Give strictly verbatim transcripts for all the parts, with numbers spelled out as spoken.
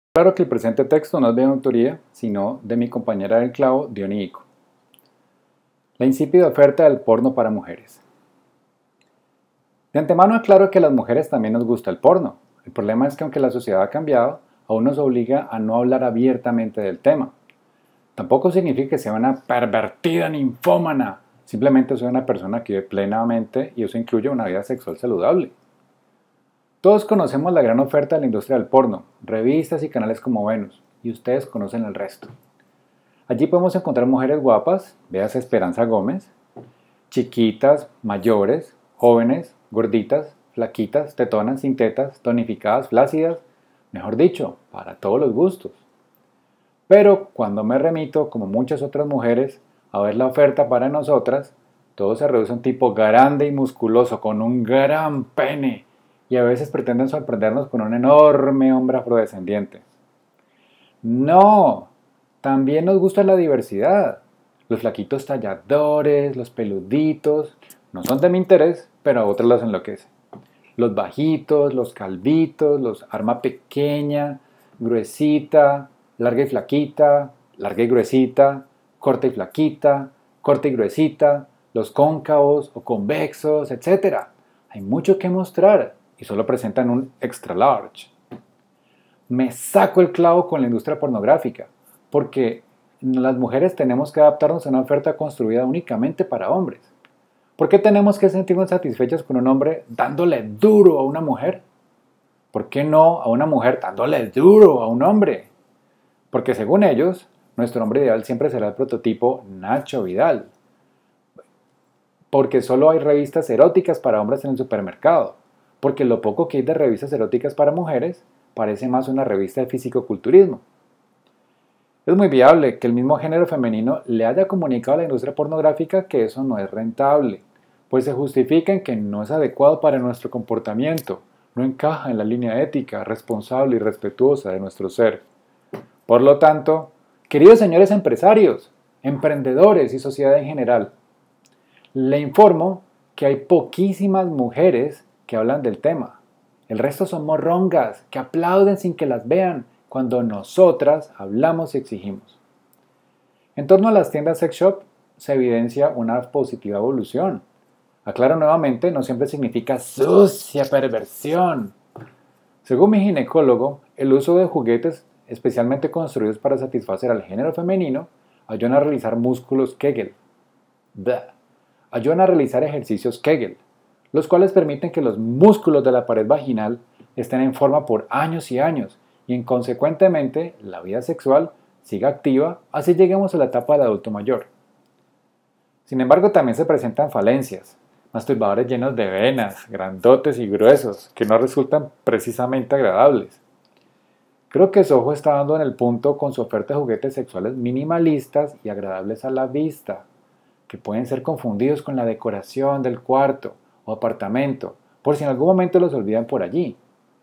Claro que el presente texto no es de mi autoría, sino de mi compañera del clavo, Diony Ico. La insípida oferta del porno para mujeres. De antemano aclaro que a las mujeres también nos gusta el porno. El problema es que aunque la sociedad ha cambiado, aún nos obliga a no hablar abiertamente del tema. Tampoco significa que sea una pervertida ninfómana, simplemente soy una persona que vive plenamente y eso incluye una vida sexual saludable. Todos conocemos la gran oferta de la industria del porno, revistas y canales como Venus, y ustedes conocen el resto. Allí podemos encontrar mujeres guapas, véase Esperanza Gómez, chiquitas, mayores, jóvenes, gorditas, flaquitas, tetonas, sin tetas, tonificadas, flácidas, mejor dicho, para todos los gustos. Pero cuando me remito, como muchas otras mujeres, a ver la oferta para nosotras, todo se reduce a un tipo grande y musculoso con un gran pene, y a veces pretenden sorprendernos con un enorme hombre afrodescendiente. No, también nos gusta la diversidad. Los flaquitos talladores, los peluditos, no son de mi interés, pero a otros los enloquece. Los bajitos, los calvitos, los arma pequeña, gruesita, larga y flaquita, larga y gruesita, corta y flaquita, corta y gruesita, los cóncavos o convexos, etcétera. Hay mucho que mostrar y solo presentan un extra large. Me saco el clavo con la industria pornográfica, porque las mujeres tenemos que adaptarnos a una oferta construida únicamente para hombres. ¿Por qué tenemos que sentirnos satisfechos con un hombre dándole duro a una mujer? ¿Por qué no a una mujer dándole duro a un hombre? Porque según ellos, nuestro hombre ideal siempre será el prototipo Nacho Vidal. Porque solo hay revistas eróticas para hombres en el supermercado. Porque lo poco que hay de revistas eróticas para mujeres parece más una revista de fisicoculturismo. Es muy viable que el mismo género femenino le haya comunicado a la industria pornográfica que eso no es rentable, pues se justifica en que no es adecuado para nuestro comportamiento, no encaja en la línea ética, responsable y respetuosa de nuestro ser. Por lo tanto, queridos señores empresarios, emprendedores y sociedad en general, le informo que hay poquísimas mujeres que hablan del tema. El resto son morrongas que aplauden sin que las vean cuando nosotras hablamos y exigimos. En torno a las tiendas sex shop se evidencia una positiva evolución. Aclaro nuevamente, no siempre significa sucia perversión. Según mi ginecólogo, el uso de juguetes especialmente construidos para satisfacer al género femenino ayudan a realizar músculos Kegel. Bleh. Ayudan a realizar ejercicios Kegel, los cuales permiten que los músculos de la pared vaginal estén en forma por años y años y en consecuentemente la vida sexual siga activa así lleguemos a la etapa del adulto mayor. Sin embargo, también se presentan falencias, masturbadores llenos de venas, grandotes y gruesos, que no resultan precisamente agradables. Creo que Soho está dando en el punto con su oferta de juguetes sexuales minimalistas y agradables a la vista, que pueden ser confundidos con la decoración del cuarto o apartamento, por si en algún momento los olvidan por allí.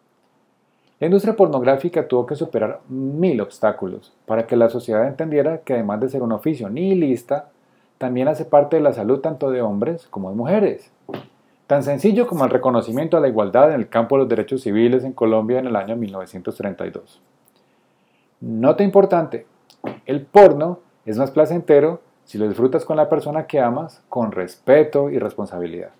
La industria pornográfica tuvo que superar mil obstáculos para que la sociedad entendiera que además de ser un oficio nihilista, también hace parte de la salud tanto de hombres como de mujeres. Tan sencillo como el reconocimiento a la igualdad en el campo de los derechos civiles en Colombia en el año mil novecientos treinta y dos. Nota importante, el porno es más placentero si lo disfrutas con la persona que amas con respeto y responsabilidad.